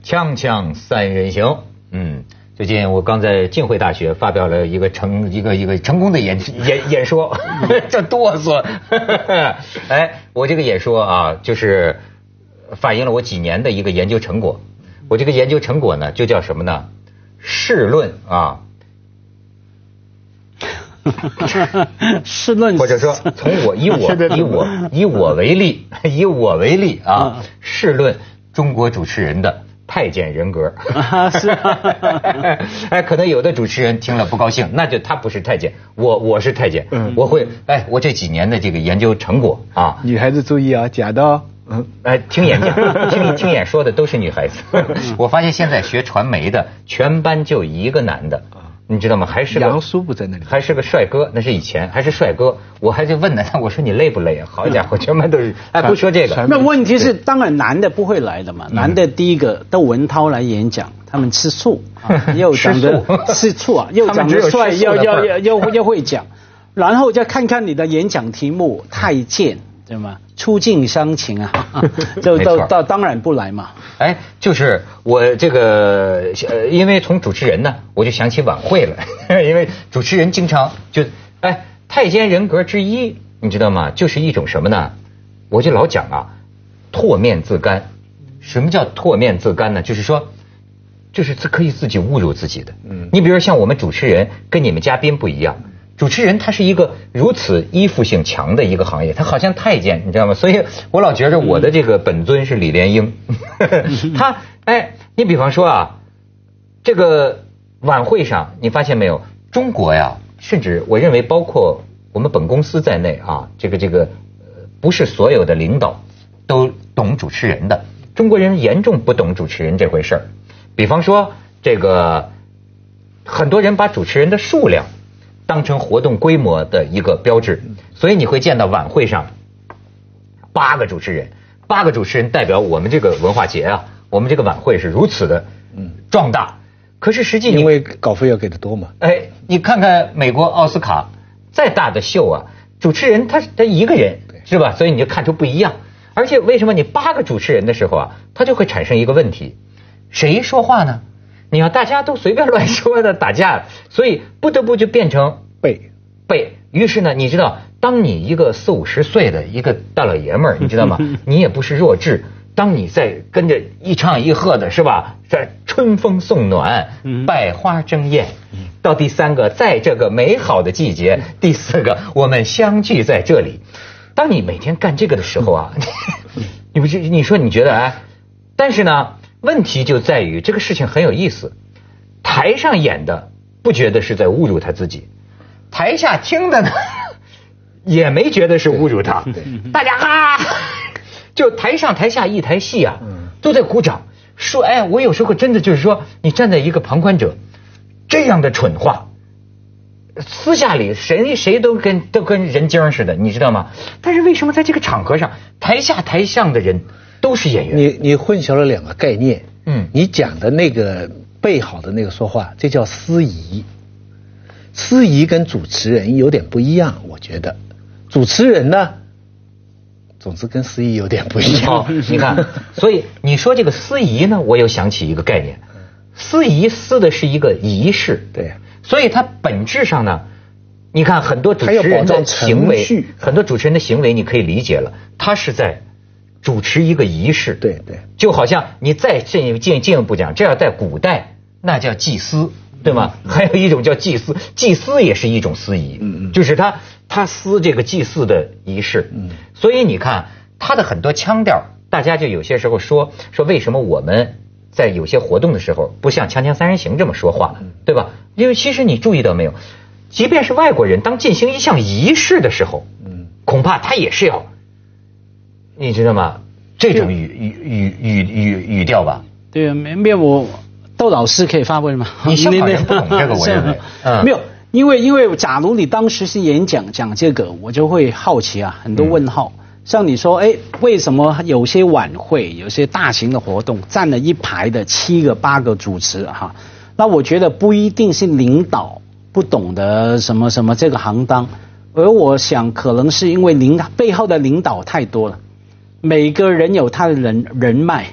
锵锵三人行，最近我刚在浸会大学发表了一个成功的演说，这哆嗦。哎，我这个演说啊，就是反映了我几年的一个研究成果。我这个研究成果呢，就叫什么呢？试论啊。 试论， 或者说从我以我为例啊，试论中国主持人的太监人格。 是哎，可能有的主持人听了不高兴，那就他不是太监，我是太监。我会我这几年的这个研究成果啊， 女孩子注意啊，假的哦。 听演讲听演说的都是女孩子。我发现现在学传媒的全班就一个男的。你知道吗？还是杨叔不在那里， 还是个帅哥，那是以前，还是帅哥。我还就问他，我说你累不累啊？好家伙，全班都是。不说这个。 那问题是，当然男的不会来的嘛。男的第一个窦文涛来演讲，他们吃素，又长得吃醋啊，又长得帅，又会讲。然后再看看你的演讲题目，太监，对吗？触境伤情啊，就当然不来嘛。 就是我这个因为从主持人呢，我就想起晚会了，因为主持人经常就太监人格之一，你知道吗？就是一种什么呢？我就老讲啊，唾面自干。什么叫唾面自干呢？就是说，就是可以自己侮辱自己的。你比如像我们主持人跟你们嘉宾不一样。主持人他是一个如此依附性强的一个行业，他好像太监，你知道吗？所以我老觉着我的这个本尊是李莲英。他你比方说啊，这个晚会上你发现没有，中国呀，甚至我认为包括我们本公司在内啊，这个不是所有的领导都懂主持人的，中国人严重不懂主持人这回事儿。比方说这个很多人把主持人的数量当成活动规模的一个标志，所以你会见到晚会上8个主持人代表我们这个文化节啊，我们这个晚会是如此的壮大。可是实际因为稿费要给的多嘛。 你看看美国奥斯卡再大的秀啊，主持人他一个人是吧？所以你就看出不一样。而且为什么你8个主持人的时候啊，他就会产生一个问题，谁说话呢？你要大家都随便乱说的打架，所以不得不就变成背。于是呢，你知道，当你一个40、50岁的一个大老爷们儿，你知道吗？你也不是弱智。当你在跟着一唱一和的是吧，在春风送暖，百花争艳，到第3个，在这个美好的季节，第4个，我们相聚在这里。当你每天干这个的时候啊，你说你觉得但是呢，问题就在于这个事情很有意思，台上演的不觉得是在侮辱他自己，台下听的呢也没觉得是侮辱他，大家就台上台下一台戏啊，都在鼓掌说我有时候真的就是说，你站在一个旁观者，这样的蠢话私下里谁都跟人精似的，你知道吗？但是为什么在这个场合上，台下台上的人都是演员？ 你混淆了2个概念。你讲的那个背好的那个说话，这叫司仪。司仪跟主持人有点不一样，我觉得。主持人呢，总之跟司仪有点不一样。 你看，所以你说这个司仪呢，我又想起一个概念，司仪司的是一个仪式， 对， 所以它本质上呢，你看很多主持人的行为，你可以理解了，他是在主持一个仪式， 对， 就好像你再进一步讲，这要在古代那叫祭司，对吗？还有一种叫祭司，祭司也是一种司仪，就是他司这个祭祀的仪式，所以你看他的很多腔调，大家就有些时候说为什么我们在有些活动的时候不像锵锵三人行这么说话，对吧？因为其实你注意到没有，即便是外国人，当进行一项仪式的时候，恐怕他也是要，你知道吗？这种语调吧。 对，没有我窦老师可以发问吗？ 你香港人不懂这个，我认为没有，因为假如你当时是演讲讲这个，我就会好奇啊，很多问号。像你说，为什么有些晚会、有些大型的活动站了一排的7个、8个主持哈？那我觉得不一定是领导不懂得什么这个行当，而我想可能是因为背后的领导太多了，每个人有他的人脉。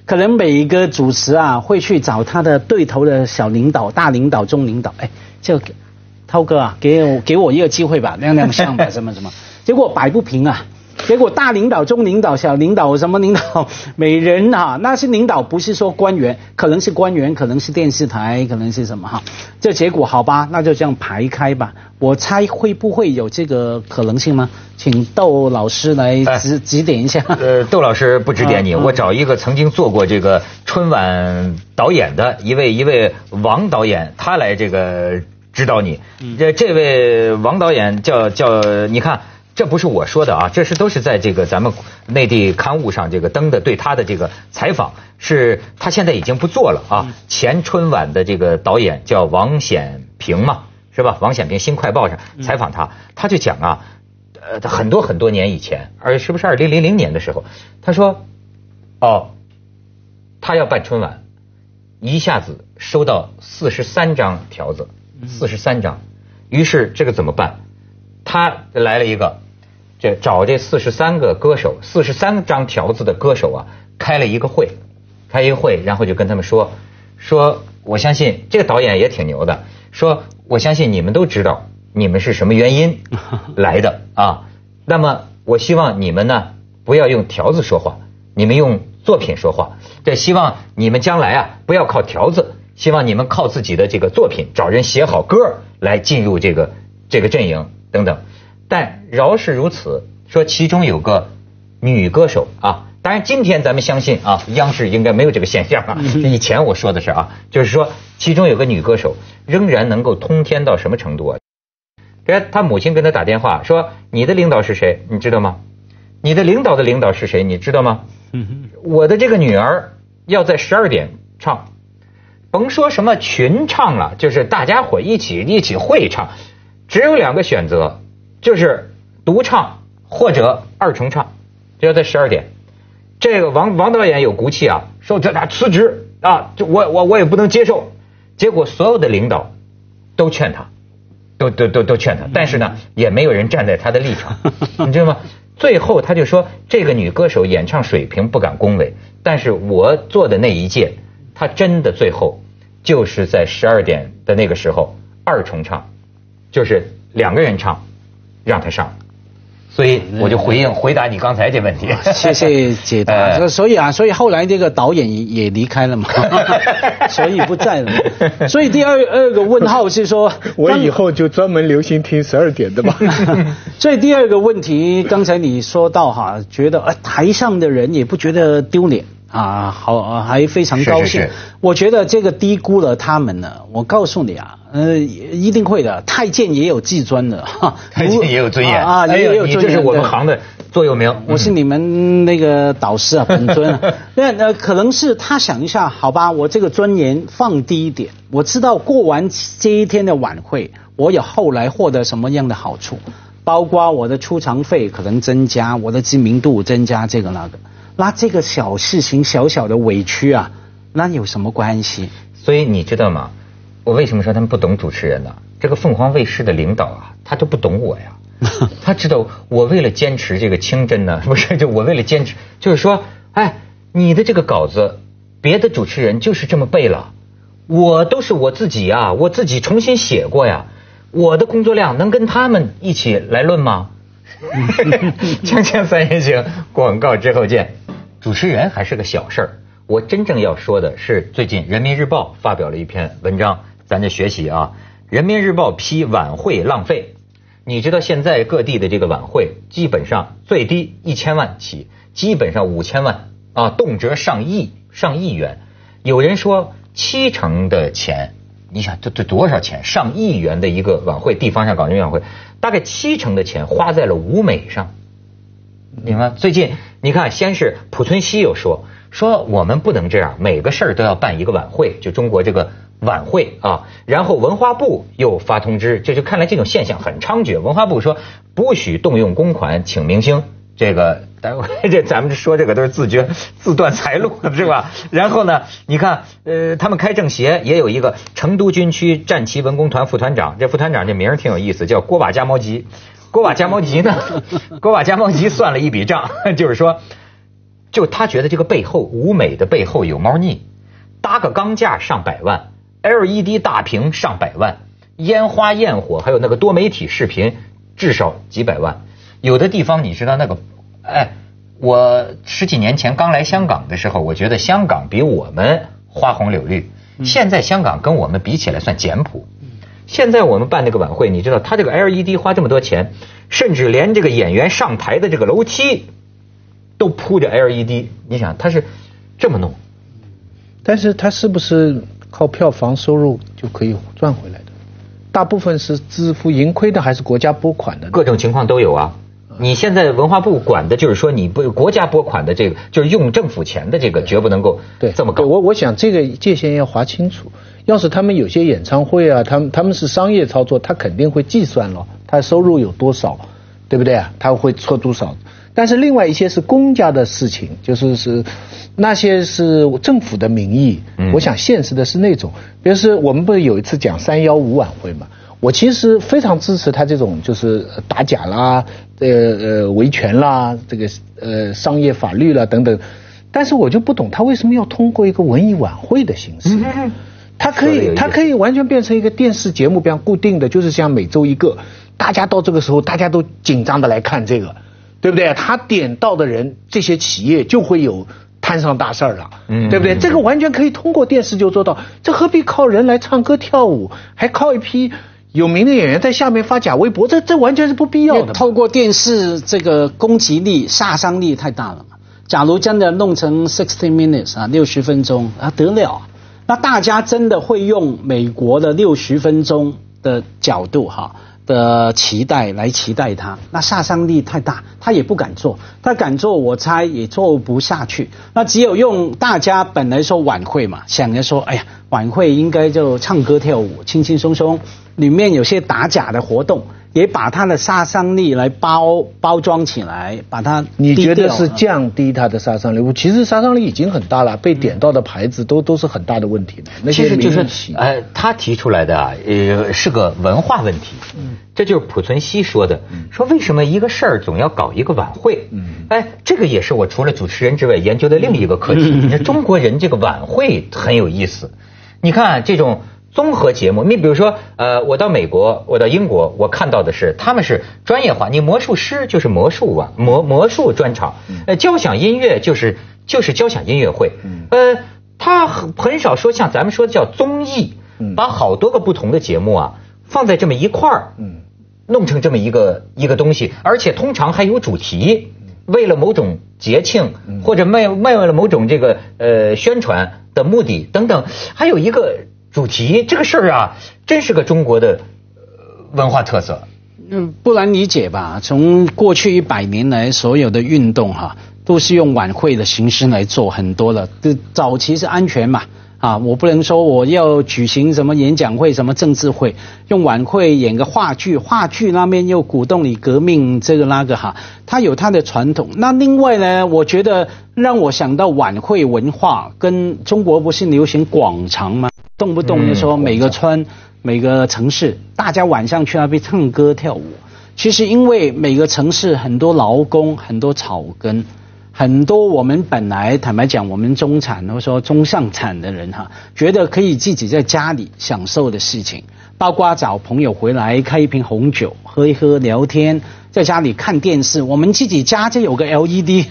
可能每一个主持啊会去找他的对头的小领导、大领导、中领导，哎，就涛哥啊，给我一个机会吧，亮相吧，什么，结果摆不平啊。结果大领导、中领导、小领导什么领导，每人啊，那些领导不是说官员，可能是官员，可能是电视台，可能是什么哈。这结果好吧，那就这样排开吧。我猜会不会有这个可能性吗？请窦老师来指点一下。 窦老师不指点你，我找一个曾经做过这个春晚导演的一位王导演，他来这个指导你。这位王导演叫你看。这不是我说的啊，这都是在这个咱们内地刊物上这个登的对他的这个采访，是他现在已经不做了啊。前春晚的这个导演叫王显平嘛，是吧？王显平新快报上采访他就讲啊，很多年以前，是不是2000年的时候，他说，他要办春晚，一下子收到43张条子，43张，于是这个怎么办？他来了一个。找这43个歌手，43张条子的歌手啊，开一个会，然后就跟他们说，我相信这个导演也挺牛的，说我相信你们都知道你们是什么原因来的啊，那么我希望你们呢不要用条子说话，你们用作品说话，这希望你们将来啊不要靠条子，希望你们靠自己的这个作品，找人写好歌来进入这个阵营等等。但饶是如此，说其中有个女歌手啊，当然今天咱们相信啊，央视应该没有这个现象啊。以前我说的是啊，就是说其中有个女歌手仍然能够通天到什么程度啊？她母亲跟她打电话说：“你的领导是谁？你知道吗？你的领导的领导是谁？你知道吗？我的这个女儿要在12点唱，甭说什么群唱了，就是大家伙一起会唱，只有2个选择。”就是独唱或者2重唱，就要在12点。这个王导演有骨气啊，说这俩辞职啊，就我也不能接受。结果所有的领导都劝他，都劝他，但是呢，也没有人站在他的立场，你知道吗？最后他就说，这个女歌手演唱水平不敢恭维，但是我做的那一届，她真的最后就是在12点的那个时候2重唱，就是2个人唱。让他上，所以我就回答你刚才这问题。 谢谢解答。所以后来这个导演也离开了嘛，所以不在了嘛。所以第二个问号是说， 我以后就专门留心听12点的吧。 所以第二个问题，刚才你说到哈，觉得台上的人也不觉得丢脸啊，好还非常高兴。 是我觉得这个低估了他们呢。我告诉你啊。一定会的。太监也有自尊的， 太监也有尊严啊，也有尊严。 你这是我们行的座右铭。 我是你们那个导师啊，本尊啊。那可能是他想一下，好吧，我这个尊严放低一点。我知道过完这一天的晚会，我有后来获得什么样的好处，包括我的出场费可能增加，我的知名度增加，这个那个。那这个小事情小小的委屈啊，那有什么关系？ 所以你知道吗？我为什么说他们不懂主持人呢？这个凤凰卫视的领导啊，他都不懂我呀。他知道我为了坚持这个清真呢，不是就我为了坚持，就是说，你的这个稿子，别的主持人就是这么背了，我都是我自己啊，我自己重新写过呀，我的工作量能跟他们一起来论吗？锵锵三人行，广告之后见。主持人还是个小事儿，我真正要说的是，最近人民日报发表了一篇文章。咱这学习啊，人民日报批晚会浪费。你知道现在各地的这个晚会，基本上最低1000万起，基本上5000万啊，动辄上亿元。有人说70%的钱，你想这多少钱？上亿元的一个晚会，地方上搞这晚会，大概70%的钱花在了舞美上。你看最近你看，先是濮存昕又说我们不能这样，每个事儿都要办一个晚会，就中国这个晚会啊。然后文化部又发通知，这就看来这种现象很猖獗。文化部说不许动用公款请明星，这个这咱们说这个都是自断财路是吧？然后呢，你看他们开政协也有一个成都军区战旗文工团副团长，这副团长这名挺有意思，叫锅瓦加毛吉。锅瓦加毛吉呢？锅瓦加毛吉算了一笔账，就是说就他觉得这个背后舞美的背后有猫腻，搭个钢架上百万 ，LED 大屏上百万，烟花焰火还有那个多媒体视频至少几百万。有的地方你知道那个，我10几年前刚来香港的时候，我觉得香港比我们花红柳绿，现在香港跟我们比起来算简朴。现在我们办这个晚会，你知道他这个 LED 花这么多钱，甚至连这个演员上台的这个楼梯都铺着 LED， 你想他是这么弄， 但是他是不是靠票房收入就可以赚回来的？大部分是自负盈亏的，还是国家拨款的？ 各种情况都有啊。你现在文化部管的就是说，你不国家拨款的这个，就是用政府钱的这个，绝不能够这么搞。 我想这个界限要划清楚。要是他们有些演唱会啊，他们是商业操作，他肯定会计算了，他收入有多少，对不对啊？他会出多少？但是另外一些是公家的事情，就是那些是政府的名义。我想现实的是那种，比如说我们不是有一次讲315晚会嘛？我其实非常支持他这种就是打假啦、维权啦、这个商业法律啦等等，但是我就不懂他为什么要通过一个文艺晚会的形式。它可以完全变成一个电视节目，比方固定的，就是像每周一个，大家到这个时候大家都紧张的来看这个，对不对？他点到的人，这些企业就会有摊上大事儿了，对不对？这个完全可以通过电视就做到，这何必靠人来唱歌跳舞，还靠一批有名的演员在下面发假微博，这完全是不必要的。 透过电视这个攻击力、杀伤力太大了嘛。假如真的弄成60 minutes 啊，60分钟啊，得了。那大家真的会用美国的60分钟的角度的期待来期待它，那杀伤力太大，他也不敢做，他敢做我猜也做不下去。那只有用大家本来说晚会嘛，想着说哎呀晚会应该就唱歌跳舞轻轻松松，里面有些打假的活动，也把它的杀伤力来包装起来，把它你觉得是降低它的杀伤力？其实杀伤力已经很大了，被点到的牌子都是很大的问题的。那些其实就是他提出来的啊，是个文化问题。这就是濮存昕说的，说为什么一个事儿总要搞一个晚会？这个也是我除了主持人之外研究的另一个课题。你看中国人这个晚会很有意思，你看这种综合节目，你比如说我到美国，我到英国，我看到的是他们是专业化，你魔术师就是魔术啊，魔术专场，交响音乐就是交响音乐会，他很少说像咱们说的叫综艺，把好多个不同的节目啊放在这么一块儿，弄成这么一个东西，而且通常还有主题，为了某种节庆或者为了某种这个宣传的目的等等，还有一个主题，这个事儿啊，真是个中国的文化特色。 不难理解吧？从过去100年来，所有的运动都是用晚会的形式来做很多的。早期是安全嘛，我不能说我要举行什么演讲会、什么政治会，用晚会演个话剧，话剧那边又鼓动你革命这个那个它有它的传统。那另外呢，我觉得让我想到晚会文化，跟中国不是流行广场吗？动不动就说每个村、每个城市，大家晚上去那边唱歌跳舞。其实因为每个城市很多劳工、很多草根，很多我们本来坦白讲，我们中产或者说中上产的人觉得可以自己在家里享受的事情，包括找朋友回来开一瓶红酒，喝一喝聊天，在家里看电视，我们自己家就有个 LED，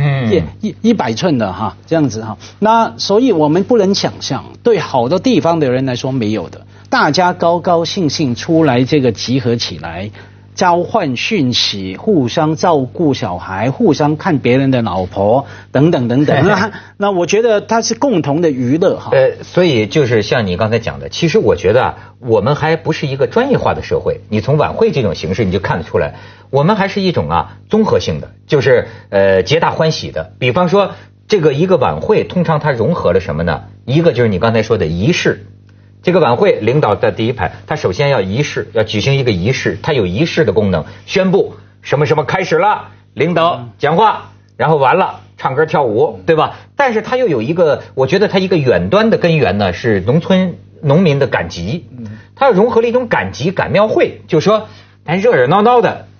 100寸的这样子那所以我们不能想象，对好多地方的人来说没有的，大家高高兴兴出来这个集合起来，交换讯息，互相照顾小孩，互相看别人的老婆等等等等。那我觉得它是共同的娱乐所以就是像你刚才讲的，其实我觉得我们还不是一个专业化的社会。你从晚会这种形式你就看得出来，我们还是一种综合性的，就是皆大欢喜的。比方说这个一个晚会，通常它融合了什么呢？一个就是你刚才说的仪式。这个晚会领导在第一排，他首先要仪式，要举行一个仪式，他有仪式的功能，宣布什么什么开始了，领导讲话，然后完了唱歌跳舞，对吧？但是他又有一个，我觉得他一个远端的根源呢，是农民的赶集，他融合了一种赶集赶庙会，就是说咱热热闹闹的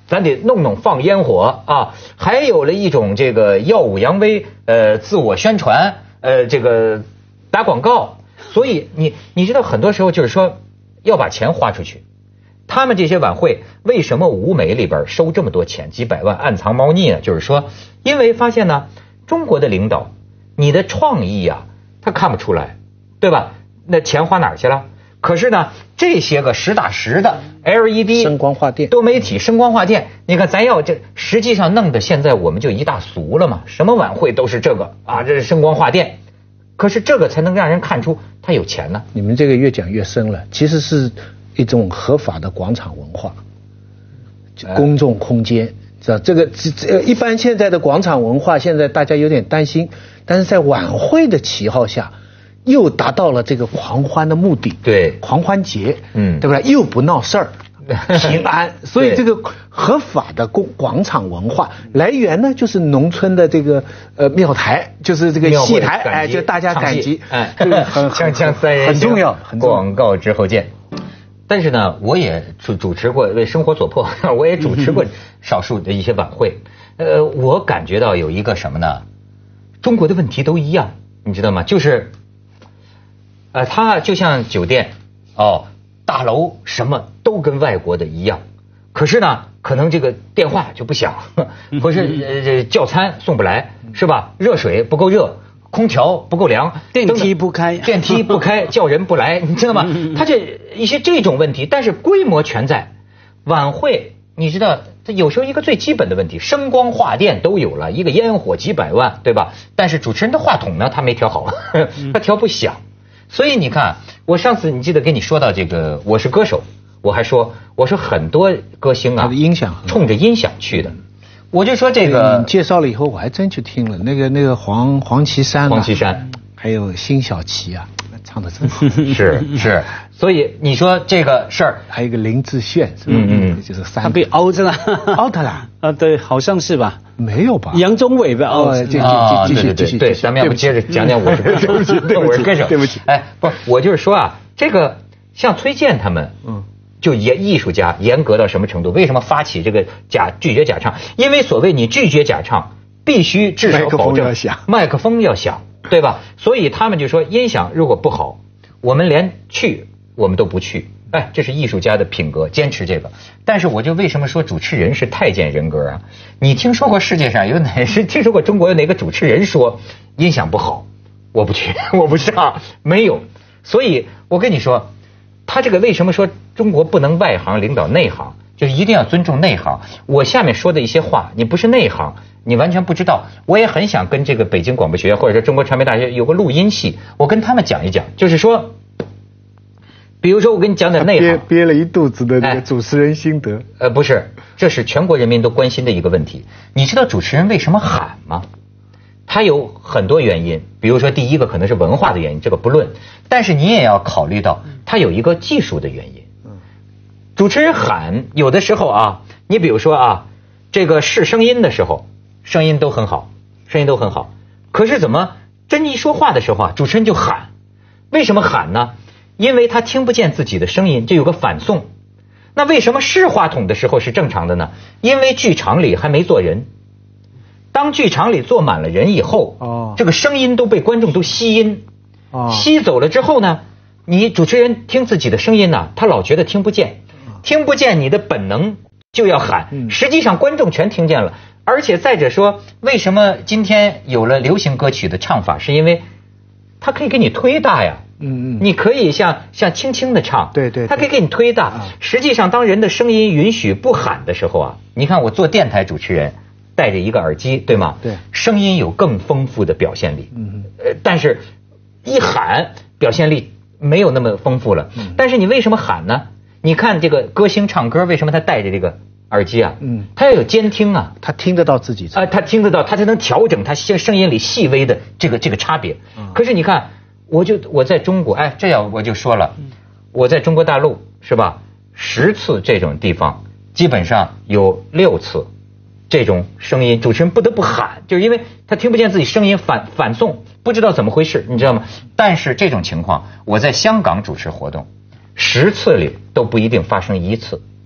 咱得弄放烟火啊，还有了一种这个耀武扬威，自我宣传，这个打广告。所以你知道很多时候就是说要把钱花出去。他们这些晚会为什么舞美里边收这么多钱，几百万暗藏猫腻呢？就是说，因为发现呢，中国的领导，你的创意啊，他看不出来，对吧？那钱花哪儿去了？可是呢，这些个实打实的 LED 声光画电、 多媒体声光画电，你看咱要这实际上弄得现在我们就一大俗了嘛，什么晚会都是这个啊，这是声光画电。可是这个才能让人看出他有钱呢。 你们这个越讲越深了，其实是一种合法的广场文化，公众空间，知道这个一般现在的广场文化，现在大家有点担心，但是在晚会的旗号下，又达到了这个狂欢的目的， 对， 狂欢节，对不对？又不闹事儿。平安，所以这个合法的广场文化来源呢，就是农村的这个庙台，就是这个戏台，哎，就大家赶集， 哎， 锵三人行很重要。 广告之后见。但是呢，我也主持过为生活所迫，我也主持过少数的一些晚会。我感觉到有一个什么呢？中国的问题都一样，你知道吗？就是，它就像酒店哦。大楼什么都跟外国的一样，可是呢，可能这个电话就不响，或是叫餐送不来，是吧？热水不够热，空调不够凉， 电梯不开， 叫人不来，你知道吗？它这一些这种问题，但是规模全在。晚会你知道，它有时候一个最基本的问题，声光画电都有了，一个烟火几百万，对吧？但是主持人的话筒呢，他没调好，他调不响。所以你看，我上次你记得跟你说到这个《我是歌手》，我说很多歌星啊， 音响冲着音响去的。我就说这个你介绍了以后，我还真去听了那个黄绮珊，还有辛晓琪啊，唱的真好。 是，所以你说这个事儿， 还有一个林志炫，是吧？就是他被凹着了， 凹他了啊？对，好像是吧？ 没有吧？ 杨宗纬被凹。 继续，咱们要不接着讲讲我是歌手？我是歌手， 对不起。 哎，不，我就是说啊，这个像崔健他们，就艺术家严格到什么程度？为什么发起这个拒绝假唱？因为所谓你拒绝假唱，必须至少保证麦克风要响，对吧？所以他们就说音响如果不好，我们连我们都不去。哎，这是艺术家的品格，坚持这个。但是我就为什么说主持人是太监人格啊？你听说过世界上听说过中国有哪个主持人说音响不好，我不去，我不上，没有。所以我跟你说，他这个为什么说中国不能外行领导内行，就是一定要尊重内行。我下面说的一些话，你不是内行，你完全不知道。我也很想跟这个北京广播学院或者说中国传媒大学有个录音系，我跟他们讲一讲，就是说。比如说，我跟你讲点内行， 憋了一肚子的这个主持人心得。 不是，这是全国人民都关心的一个问题。你知道主持人为什么喊吗？他有很多原因，比如说第一个可能是文化的原因，这个不论。但是你也要考虑到，他有一个技术的原因。主持人喊有的时候啊，你比如说啊，这个试声音的时候，声音都很好，可是怎么真一说话的时候啊，主持人就喊？为什么喊呢？因为他听不见自己的声音，就有个反送。那为什么试话筒的时候是正常的呢？因为剧场里还没坐人。当剧场里坐满了人以后，这个声音都被观众都吸音，吸走了之后呢，你主持人听自己的声音呢，他老觉得听不见，你的本能就要喊，实际上观众全听见了。而且再者说，为什么今天有了流行歌曲的唱法，是因为它可以给你推大呀。你可以像轻轻的唱， 对， 它可以给你推大。实际上，当人的声音允许不喊的时候啊，你看我做电台主持人，戴着一个耳机，对吗？ 对， 声音有更丰富的表现力。但是一喊表现力没有那么丰富了。但是你为什么喊呢？你看这个歌星唱歌，为什么他戴着这个耳机啊？他要有监听啊， 他听得到自己他听得到，他才能调整他声音里细微的这个差别。可是你看。我在中国，这样我就说了，我在中国大陆是吧？10次这种地方，基本上有6次这种声音，主持人不得不喊，就是因为他听不见自己声音反送，不知道怎么回事，你知道吗？但是这种情况，我在香港主持活动，10次里都不一定发生1次，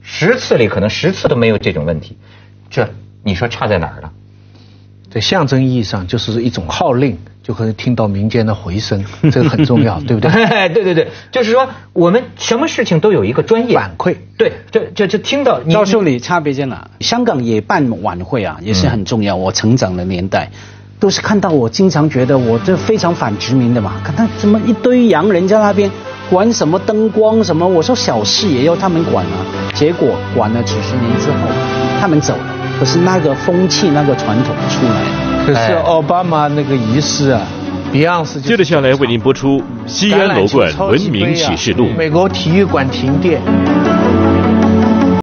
10次里可能10次都没有这种问题，这你说差在哪儿了？ 在象征意义上，就是一种号令，就可以听到民间的回声，这个很重要，对不对？ 对，就是说我们什么事情都有一个专业反馈。 对，这听到赵秀理差别在哪？香港也办晚会啊，也是很重要。我成长的年代，都是看到我经常觉得我这非常反殖民的嘛，看他怎么一堆洋人在那边管什么灯光什么，我说小事也要他们管啊。结果管了几十年之后，他们走了。可是那个风气、那个传统出来了。 可是奥巴马那个仪式啊，Beyonce 接着下来为您播出《西安楼冠文明启示录》。 美国体育馆停电。